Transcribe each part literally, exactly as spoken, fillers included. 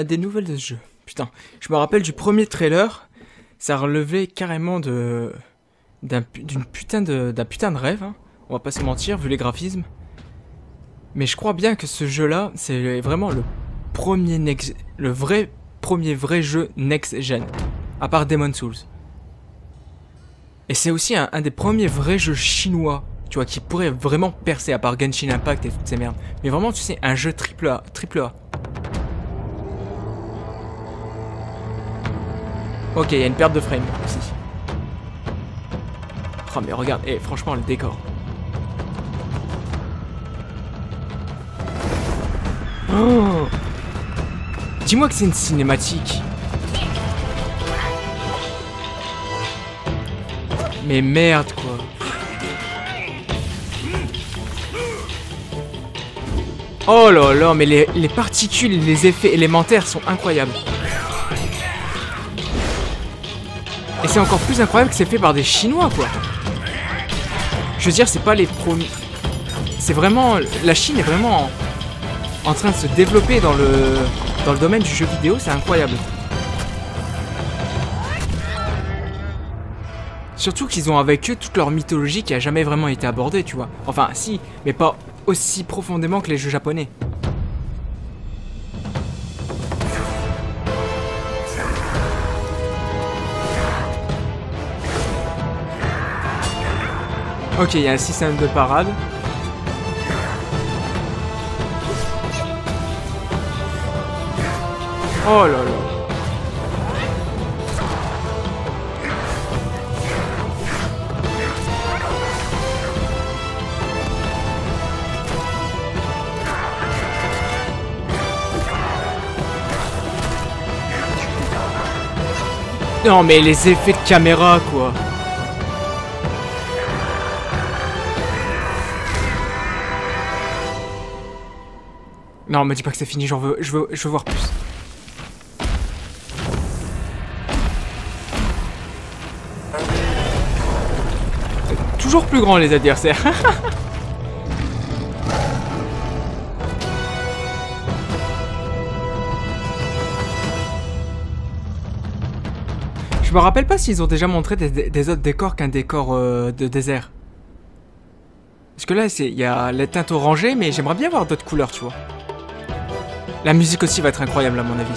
a des nouvelles de ce jeu. Putain, je me rappelle du premier trailer, ça relevait carrément de d'un d'une putain de d'un putain de rêve, hein. On va pas se mentir vu les graphismes. Mais je crois bien que ce jeu-là, c'est vraiment le premier next, le vrai premier vrai jeu next gen, à part Demon's Souls. Et c'est aussi un, un des premiers vrais jeux chinois, tu vois, qui pourrait vraiment percer, à part Genshin Impact et toutes ces merdes. Mais vraiment, tu sais, un jeu triple A, triple A. Ok, il y a une perte de frame aussi. Oh mais regarde, eh, franchement, le décor. Oh, dis-moi que c'est une cinématique. Mais merde quoi. Oh là là, mais les, les particules et les effets élémentaires sont incroyables. Et c'est encore plus incroyable que c'est fait par des Chinois quoi. Je veux dire, c'est pas les premiers. C'est vraiment. La Chine est vraiment en, en train de se développer dans le, dans le domaine du jeu vidéo, c'est incroyable. Surtout qu'ils ont avec eux toute leur mythologie qui a jamais vraiment été abordée, tu vois. Enfin, si, mais pas aussi profondément que les jeux japonais. Ok, il y a un système de parade. Oh là là. Non mais les effets de caméra quoi. Non, me dis pas que c'est fini, j'en veux, je veux, je veux voir plus. Toujours plus grand les adversaires. Je me rappelle pas s'ils ont déjà montré des, des autres décors qu'un décor euh, de désert. Parce que là, il y a les teintes orangées, mais j'aimerais bien voir d'autres couleurs, tu vois. La musique aussi va être incroyable à mon avis.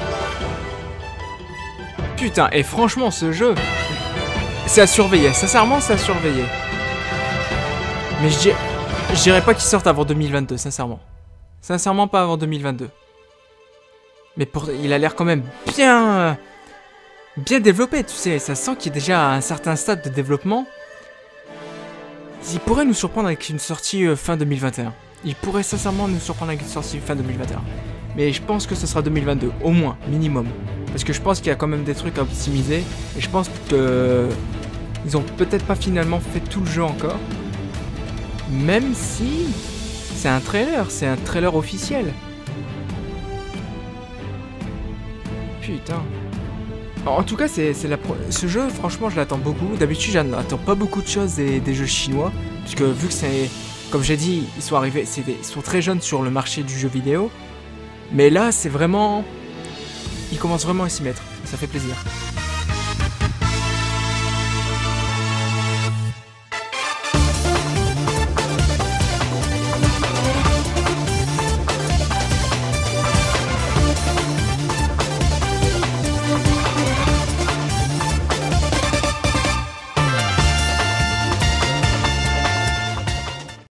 Putain, et franchement, ce jeu, c'est à surveiller. Sincèrement, c'est à surveiller. Mais je dirais, je dirais pas qu'il sorte avant deux mille vingt-deux, sincèrement. Sincèrement, pas avant deux mille vingt-deux. Mais pour, il a l'air quand même bien... bien développé, tu sais, ça sent qu'il est déjà à un certain stade de développement. Il pourrait nous surprendre avec une sortie euh, fin deux mille vingt et un. Il pourrait sincèrement nous surprendre avec une sortie fin deux mille vingt et un. Mais je pense que ce sera deux mille vingt-deux, au moins, minimum. Parce que je pense qu'il y a quand même des trucs à optimiser. Et je pense que... ils ont peut-être pas finalement fait tout le jeu encore. Même si... c'est un trailer, c'est un trailer officiel. Putain. En tout cas, c'est la pro... ce jeu, franchement, je l'attends beaucoup. D'habitude, j'attends pas beaucoup de choses des, des jeux chinois. Puisque vu que c'est... comme j'ai dit, ils sont arrivés... Des... ils sont très jeunes sur le marché du jeu vidéo. Mais là, c'est vraiment... ils commencent vraiment à s'y mettre. Ça fait plaisir.